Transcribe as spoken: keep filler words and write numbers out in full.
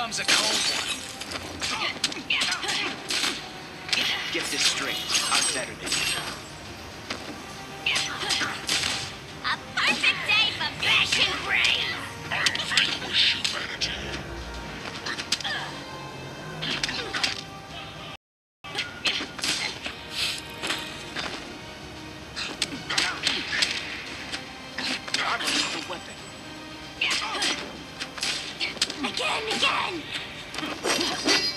comes a cold one. Get this straight. I'm better than you. A perfect day for bashing brains! I vanquish humanity. I'm a lethal weapon. Again, again!